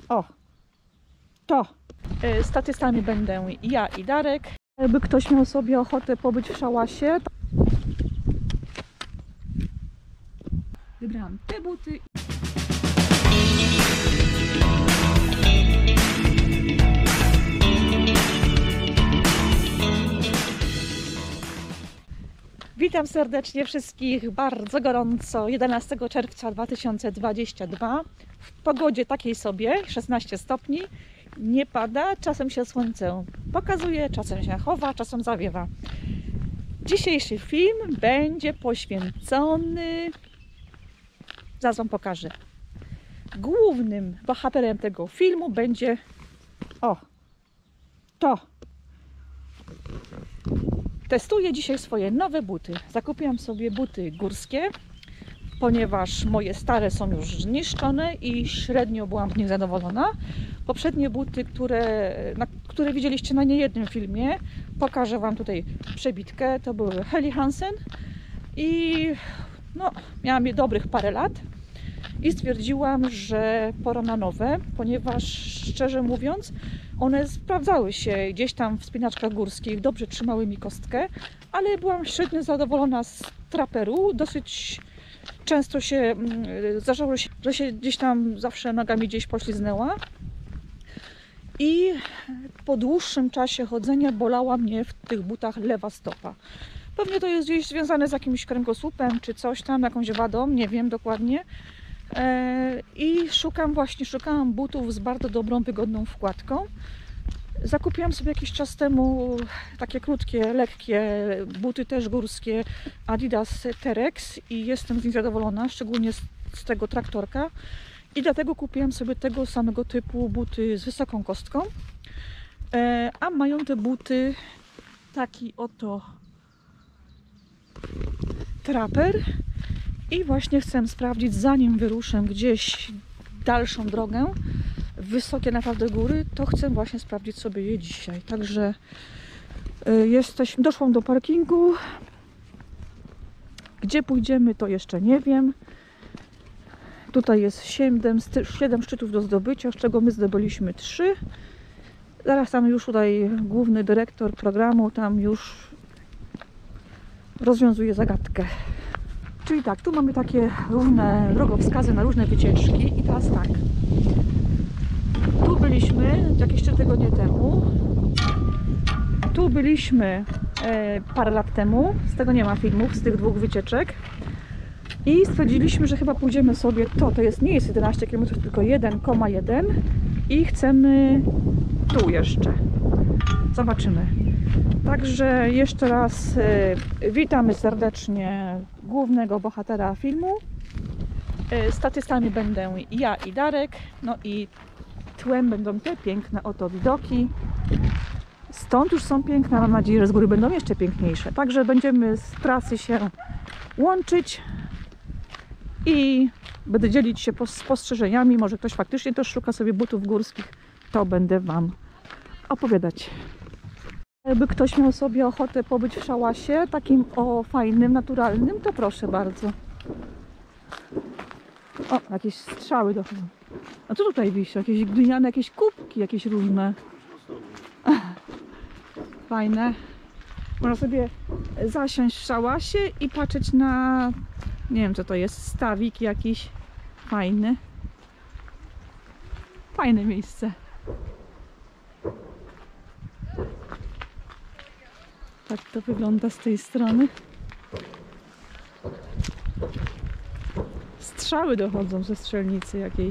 O, to statystami będę ja i Darek. Jakby ktoś miał sobie ochotę pobyć w szałasie, to wybrałam te buty. Witam serdecznie wszystkich bardzo gorąco 11 czerwca 2022 w pogodzie takiej sobie, 16 stopni, nie pada, czasem się słońce pokazuje, czasem się chowa, czasem zawiewa. Dzisiejszy film będzie poświęcony, zaraz Wam pokażę. Głównym bohaterem tego filmu będzie to. Testuję dzisiaj swoje nowe buty. Zakupiłam sobie buty górskie, ponieważ moje stare są już zniszczone i średnio byłam z nich zadowolona. Poprzednie buty, które widzieliście na niejednym filmie, pokażę Wam tutaj przebitkę, to były Helly Hansen i no, miałam je dobrych parę lat i stwierdziłam, że pora na nowe, ponieważ szczerze mówiąc one sprawdzały się gdzieś tam w wspinaczkach górskich, dobrze trzymały mi kostkę, ale byłam średnio zadowolona z traperu. Dosyć często się zdarzało, że się gdzieś tam zawsze nogami gdzieś pośliznęła i po dłuższym czasie chodzenia bolała mnie w tych butach lewa stopa. Pewnie to jest gdzieś związane z jakimś kręgosłupem czy coś tam, jakąś wadą, nie wiem dokładnie. I szukałam butów z bardzo dobrą, wygodną wkładką. Zakupiłam sobie jakiś czas temu takie krótkie, lekkie buty też górskie Adidas Terex i jestem z nich zadowolona, szczególnie z tego traktorka. I dlatego kupiłam sobie tego samego typu buty z wysoką kostką. A mają te buty taki oto traper. I właśnie chcę sprawdzić, zanim wyruszę gdzieś dalszą drogę, wysokie naprawdę góry, to chcę właśnie sprawdzić sobie je dzisiaj. Także doszłam do parkingu. Gdzie pójdziemy, to jeszcze nie wiem. Tutaj jest 7 szczytów do zdobycia, z czego my zdobyliśmy 3. Zaraz tam już tutaj główny dyrektor programu tam już rozwiązuje zagadkę. Czyli tak, tu mamy takie różne drogowskazy na różne wycieczki i teraz tak. Tu byliśmy jakieś 3 tygodnie temu. Tu byliśmy parę lat temu. Z tego nie ma filmów, z tych 2 wycieczek. I stwierdziliśmy, że chyba pójdziemy sobie nie jest 11 km, tylko 1,1 i chcemy tu jeszcze. Zobaczymy. Także jeszcze raz witamy serdecznie głównego bohatera filmu. Statystami będę ja i Darek. No i tłem będą te piękne oto widoki. Stąd już są piękne, mam nadzieję, że z góry będą jeszcze piękniejsze. Także będziemy z trasy się łączyć i będę dzielić się spostrzeżeniami. Może ktoś faktycznie też szuka sobie butów górskich, to będę Wam opowiadać. Jakby ktoś miał sobie ochotę pobyć w szałasie, takim fajnym, naturalnym, to proszę bardzo. O, jakieś strzały dochodzą. A co tutaj wisi? Jakieś gliniane, jakieś kubki, jakieś różne. Fajne. Można sobie zasiąść w szałasie i patrzeć na, nie wiem co to jest, stawik jakiś fajny. Fajne miejsce. Tak to wygląda z tej strony. Strzały dochodzą ze strzelnicy jakiejś.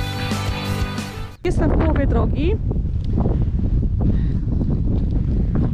Jestem w połowie drogi.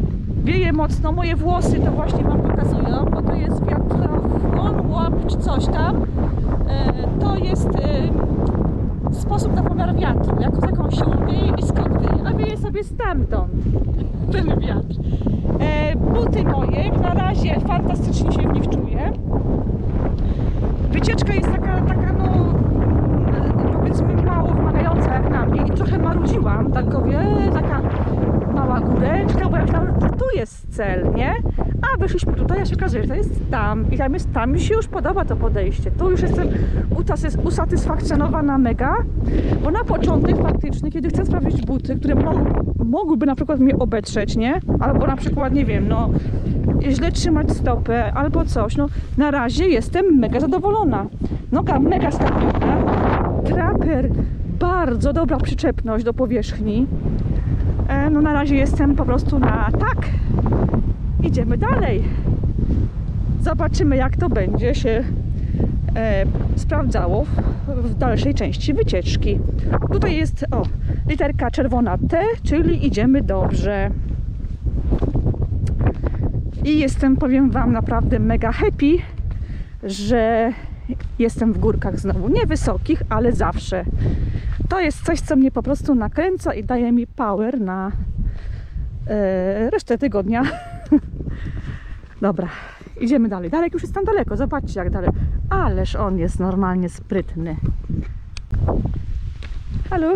Wieje mocno, moje włosy to właśnie wam pokazują, bo to jest wiatrochłon, łap czy coś tam. To jest sposób na pomiar wiatru, z jaką siłą wieje i skąd wieje. A wieje sobie stamtąd ten wiatr. Buty moje, na razie fantastycznie się w nich czuję. Wycieczka jest taka no powiedzmy mało wymagająca jak na mnie i trochę marudziłam, taka mała góreczka, bo jak tu jest cel, nie? A wyszliśmy tutaj, a się okazuje, że to jest tam i tam mi się już podoba to podejście. Tu już jestem usatysfakcjonowana mega, bo na początek faktycznie, kiedy chcę sprawdzić buty, które mogłyby na przykład mnie obetrzeć, nie? Albo na przykład, nie wiem, no źle trzymać stopę albo coś, no na razie jestem mega zadowolona. Noga mega stabilna, traper, bardzo dobra przyczepność do powierzchni. No na razie jestem po prostu na tak. Idziemy dalej. Zobaczymy, jak to będzie się sprawdzało w dalszej części wycieczki. Tutaj jest literka czerwona T, czyli idziemy dobrze. I jestem, powiem wam, naprawdę mega happy, że jestem w górkach znowu. Nie wysokich, ale zawsze. To jest coś, co mnie po prostu nakręca i daje mi power na resztę tygodnia. Dobra, idziemy dalej. Darek już jest tam daleko, zobaczcie jak daleko. Ależ on jest normalnie sprytny. Halo?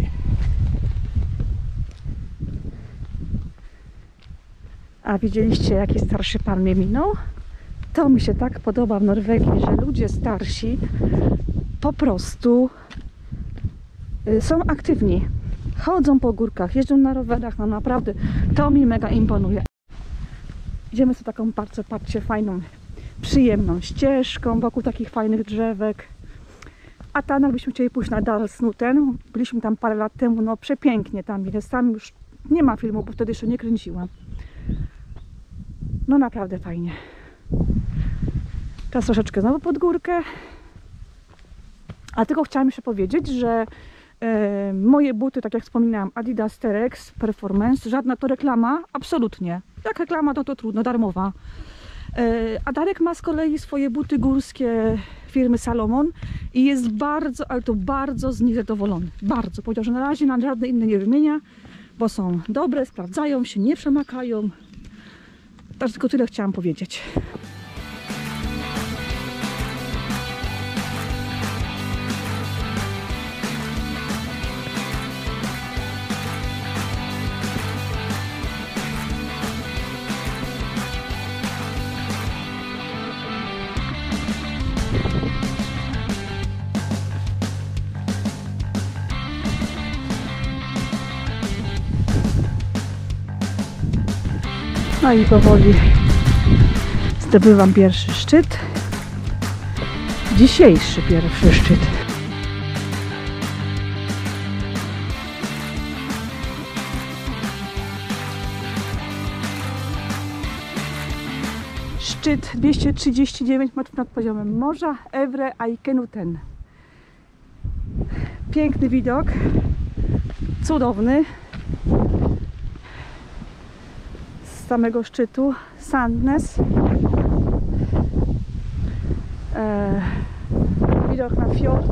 A widzieliście, jaki starszy pan mnie minął? To mi się tak podoba w Norwegii, że ludzie starsi po prostu są aktywni. Chodzą po górkach, jeżdżą na rowerach, no naprawdę to mi mega imponuje. Idziemy sobie taką bardzo, patrzcie, fajną, przyjemną ścieżką wokół takich fajnych drzewek. A tam jakbyśmy chcieli pójść na Dalsnuten, byliśmy tam parę lat temu, no przepięknie tam jest, tam już nie ma filmu, bo wtedy jeszcze nie kręciłam. No naprawdę fajnie. Teraz troszeczkę znowu pod górkę. A tylko chciałam jeszcze powiedzieć, że moje buty, tak jak wspominałam, Adidas Terex Performance, żadna to reklama, absolutnie. Jak reklama, to trudno, darmowa. A Darek ma z kolei swoje buty górskie firmy Salomon i jest bardzo, ale to bardzo z nich zadowolony. Bardzo. Powiedział, że na razie na żadne inne nie wymienia, bo są dobre, sprawdzają się, nie przemakają. Tak tylko tyle chciałam powiedzieć. No i powoli zdobywam pierwszy szczyt. Dzisiejszy pierwszy szczyt. Szczyt 239 metrów nad poziomem morza, Øvre Eikenuten. Piękny widok, cudowny. Z samego szczytu Sandnes. Widok na fiord.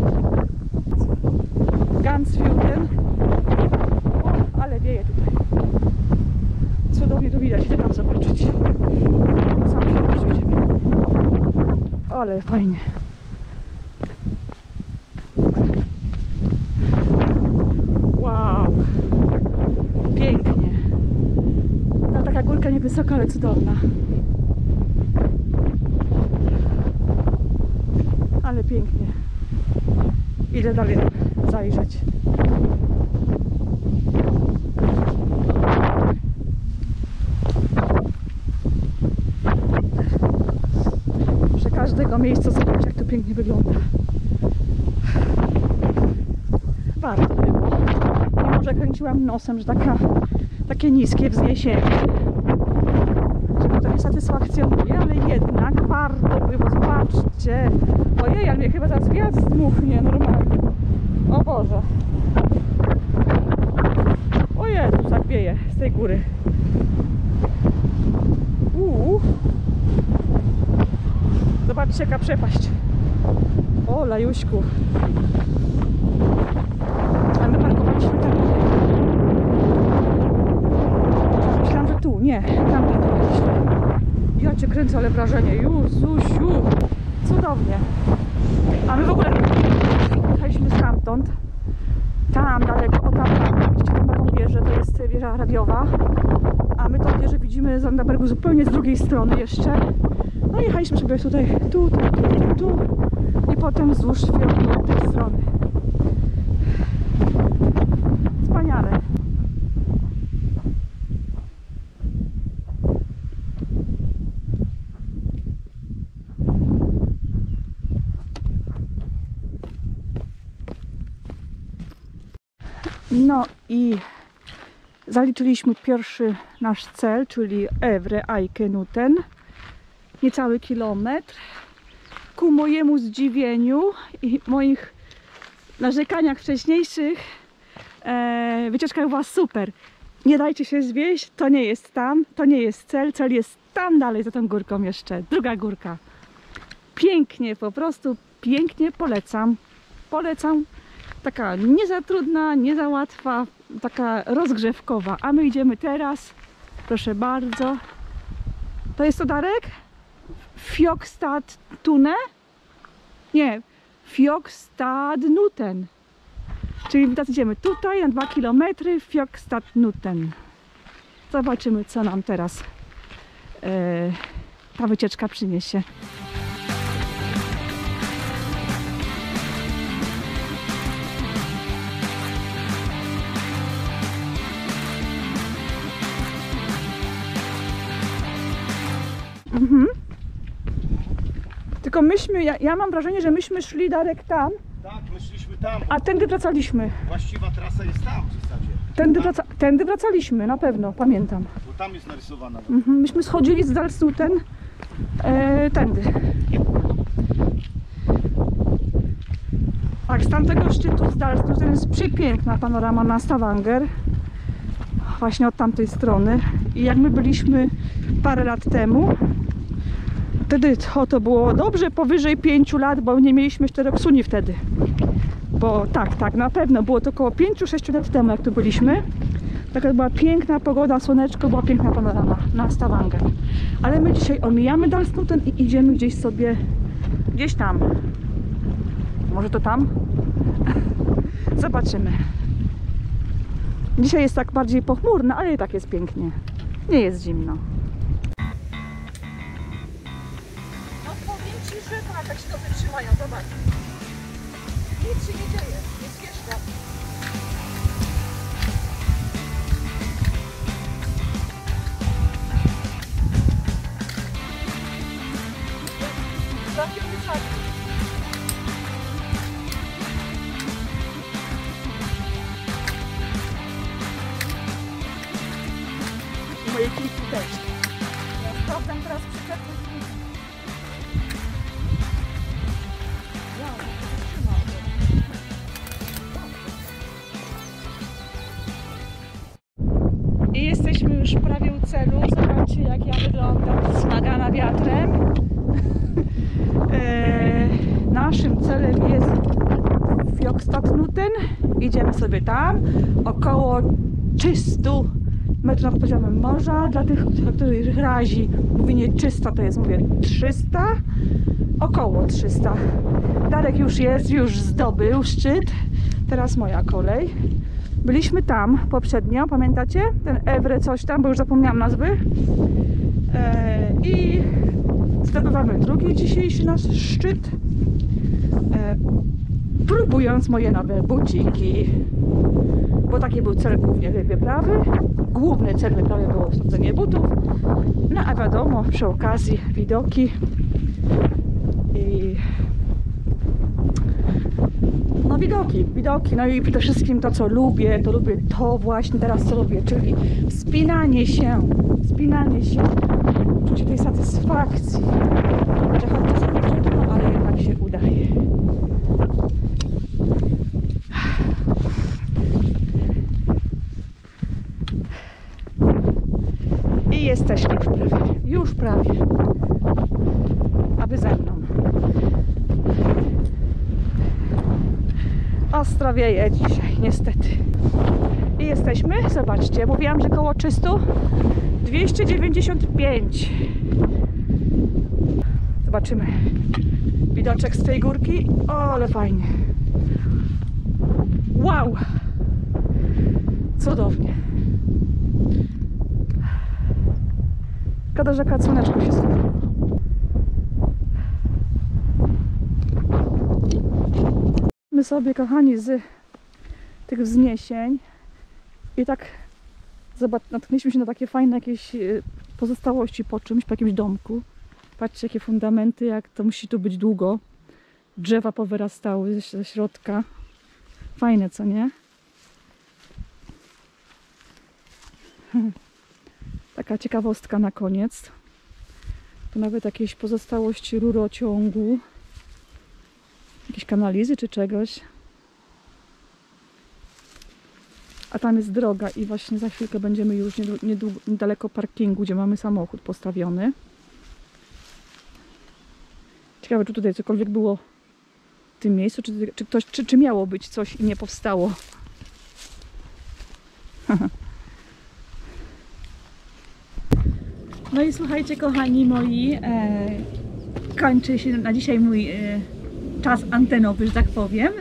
Gansfjorden. O, ale wieje tutaj. Cudownie to widać, idę tam zobaczyć. Sam fiord widzimy. Ale fajnie. Wow. Pięknie. No, taka górka niewysoka, ale cudowna. Ale pięknie. Idę dalej zajrzeć. Przy każdego miejsca zobacz, jak to pięknie wygląda. Warto było. Mimo że kręciłam nosem, że takie niskie wzniesienie. Żeby to nie satysfakcjonuje, ale jednak warto było. Zobaczcie. Ojej, ale mnie chyba zaraz wiatr zdmuchnie normalnie. O Boże. O Jezus, tak wieje. tej góry. Zobaczcie, jaka przepaść. O, lajuśku. A my parkowaliśmy tam. Myślałam, że tu. Nie, tam parkowaliśmy. Ja cię kręcę, ale wrażenie. Jezusiu. Cudownie. A my w ogóle jechaliśmy stamtąd. Tam daleko, o tam, widzicie tam taką wieżę, to jest wieża radiowa. A my tą wieżę widzimy z Andabergu zupełnie z drugiej strony jeszcze. No i jechaliśmy sobie tutaj, tu i potem wzdłuż fiordu od tej strony. Wspaniale. No i zaliczyliśmy pierwszy nasz cel, czyli Ewre Eikenuten. Niecały kilometr. Ku mojemu zdziwieniu i moich narzekaniach wcześniejszych wycieczka była super. Nie dajcie się zwieść, to nie jest tam, to nie jest cel, cel jest tam dalej za tą górką jeszcze, druga górka. Pięknie, po prostu pięknie polecam. Polecam. Taka nie za trudna, nie za łatwa, taka rozgrzewkowa. A my idziemy teraz, proszę bardzo. To jest to, Darek? Fjokstad-Tune? Nie, Fjokstad-Nuten. Czyli teraz idziemy tutaj na 2 km, Fjokstad-Nuten. Zobaczymy, co nam teraz ta wycieczka przyniesie. Tylko myśmy, ja mam wrażenie, że myśmy szli, Darek, tam. Tak, my szliśmy tam. A tędy wracaliśmy. Właściwa trasa jest tam w zasadzie. Tędy wracaliśmy, na pewno, pamiętam. Bo tam jest narysowana. Myśmy schodzili z Dalsnuten tędy. Tak, z tamtego szczytu z Dalsnuten jest przepiękna panorama na Stavanger. Właśnie od tamtej strony. I jak my byliśmy parę lat temu, wtedy to było dobrze powyżej 5 lat, bo nie mieliśmy jeszcze Roxuni wtedy. Bo tak, na pewno było to około 5-6 lat temu, jak tu byliśmy. Taka była piękna pogoda, słoneczko, była piękna panorama na Stavanger. Ale my dzisiaj omijamy Dalsnuten i idziemy gdzieś sobie, gdzieś tam. Może to tam? Zobaczymy. Dzisiaj jest tak bardziej pochmurno, ale i tak jest pięknie. Nie jest zimno. Tak się dobrze trzymają, zobacz. Nic się nie dzieje, jest wjeżdża. Zapiąty szarki. Moje kliki też. Ja sprawdzam teraz przyczepność. I jesteśmy już prawie u celu. Zobaczcie, jak ja wyglądam, smagana wiatrem. Naszym celem jest Fjokstad-Nuten. Idziemy sobie tam. Około 300 metrów nad poziomem morza. Dla tych, których razi mówienie 300, to jest, mówię, 300. Około 300. Darek już jest, już zdobył szczyt. Teraz moja kolej. Byliśmy tam poprzednio, pamiętacie? Ten Ewre coś tam, bo już zapomniałam nazwy. I zdobywamy drugi dzisiejszy nasz szczyt. Próbując moje nowe buciki. Bo taki był cel głównie wyprawy. Główny cel wyprawy było sprawdzenie butów. No a wiadomo, przy okazji widoki. I no widoki, no i przede wszystkim to, co lubię, to właśnie teraz, co lubię, czyli wspinanie się, uczucie tej satysfakcji, że choć czasami trudno, ale jednak się udaje. jesteśmy już prawie. Już prawie. A wy ze mną. Ostro wieje dzisiaj, niestety. I jesteśmy, zobaczcie, mówiłam, że koło 300. 295. Zobaczymy widoczek z tej górki. O, ale fajnie. Wow! Cudownie. Szkoda, że akurat słoneczko się schowało. My sobie, kochani, z tych wzniesień i tak natknęliśmy się na takie fajne jakieś pozostałości po czymś, po jakimś domku. Patrzcie, jakie fundamenty, jak to musi tu być długo. Drzewa powyrastały ze środka. Fajne, co nie? Taka ciekawostka na koniec. Tu nawet jakieś pozostałości rurociągu. Jakieś kanalizy czy czegoś. A tam jest droga i właśnie za chwilkę będziemy już niedaleko parkingu, gdzie mamy samochód postawiony. Ciekawe, czy tutaj cokolwiek było w tym miejscu, czy miało być coś i nie powstało. No i słuchajcie, kochani moi, kończy się na dzisiaj mój czas antenowy, że tak powiem.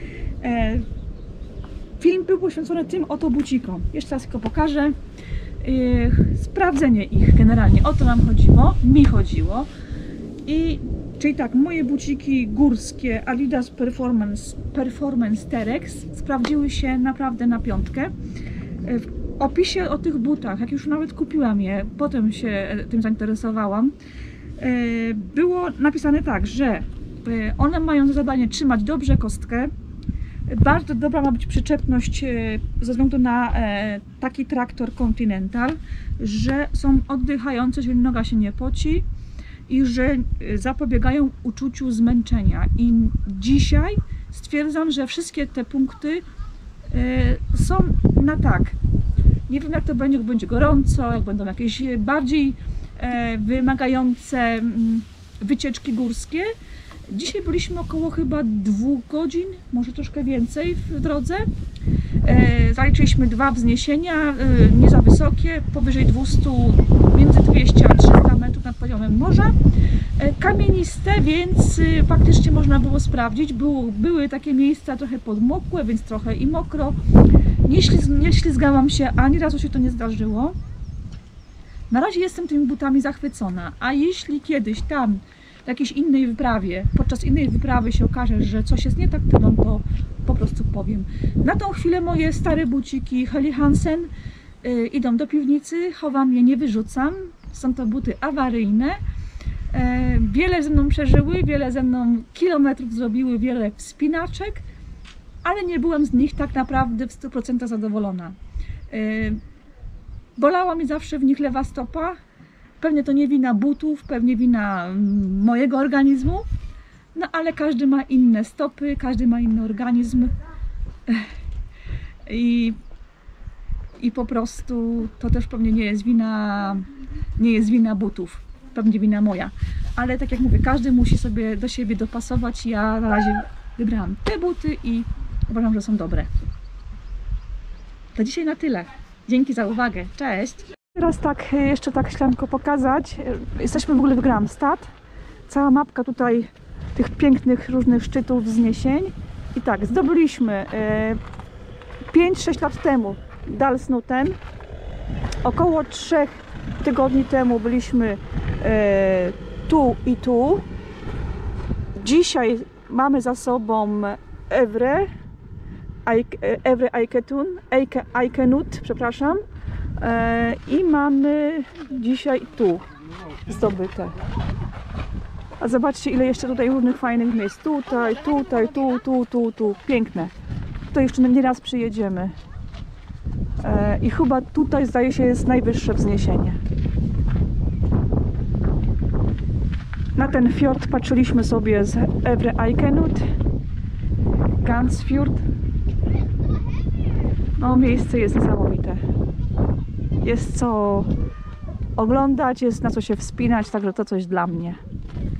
Film był poświęcony tym oto bucikom. Jeszcze raz tylko pokażę. Sprawdzenie ich generalnie. O to nam chodziło, mi chodziło. Czyli tak, moje buciki górskie Adidas Performance Terex sprawdziły się naprawdę na piątkę. W opisie o tych butach, jak już nawet kupiłam je, potem się tym zainteresowałam, było napisane tak, że one mają za zadanie trzymać dobrze kostkę. Bardzo dobra ma być przyczepność ze względu na taki traktor Continental, że są oddychające, czyli noga się nie poci i że zapobiegają uczuciu zmęczenia. I dzisiaj stwierdzam, że wszystkie te punkty są na tak. Nie wiem, jak to będzie, jak będzie gorąco, jak będą jakieś bardziej wymagające wycieczki górskie. Dzisiaj byliśmy około chyba 2 godzin, może troszkę więcej w drodze. Zaliczyliśmy 2 wzniesienia, nie za wysokie, powyżej 200, między 200 a 300 metrów nad poziomem morza. Kamieniste, więc faktycznie można było sprawdzić. Były takie miejsca trochę podmokłe, więc trochę i mokro. Nie ślizgałam się, ani razu się to nie zdarzyło. Na razie jestem tymi butami zachwycona, a jeśli kiedyś tam w jakiejś innej wyprawie, podczas innej wyprawy się okaże, że coś jest nie tak, to wam to po prostu powiem. Na tą chwilę moje stare buciki Helly Hansen idą do piwnicy, chowam je, nie wyrzucam. Są to buty awaryjne. Wiele ze mną przeżyły, wiele ze mną kilometrów zrobiły, wiele wspinaczek, ale nie byłam z nich tak naprawdę w 100% zadowolona. Bolała mi zawsze w nich lewa stopa. Pewnie to nie wina butów, pewnie wina mojego organizmu, no ale każdy ma inne stopy, każdy ma inny organizm i po prostu to też pewnie nie jest wina butów, pewnie wina moja, ale tak jak mówię, każdy musi sobie do siebie dopasować. Ja na razie wybrałam te buty i uważam, że są dobre. To dzisiaj na tyle. Dzięki za uwagę. Cześć! Teraz tak, jeszcze tak chciałam tylko pokazać. Jesteśmy w ogóle w Gramstad. Cała mapka tutaj tych pięknych różnych szczytów, wzniesień. I tak, zdobyliśmy 5-6 lat temu Dalsnuten. Około 3 tygodni temu byliśmy tu i tu. Dzisiaj mamy za sobą Evre Eikenut, przepraszam. I mamy dzisiaj tu zdobyte. A zobaczcie, ile jeszcze tutaj różnych fajnych miejsc. Tutaj, tu. Piękne. To jeszcze nie raz przyjedziemy. I chyba tutaj, zdaje się, jest najwyższe wzniesienie. Na ten fiord patrzyliśmy sobie z Evre Eikenut. Gansfjord. No, miejsce jest niesamowite. Jest co oglądać, jest na co się wspinać, także to coś dla mnie.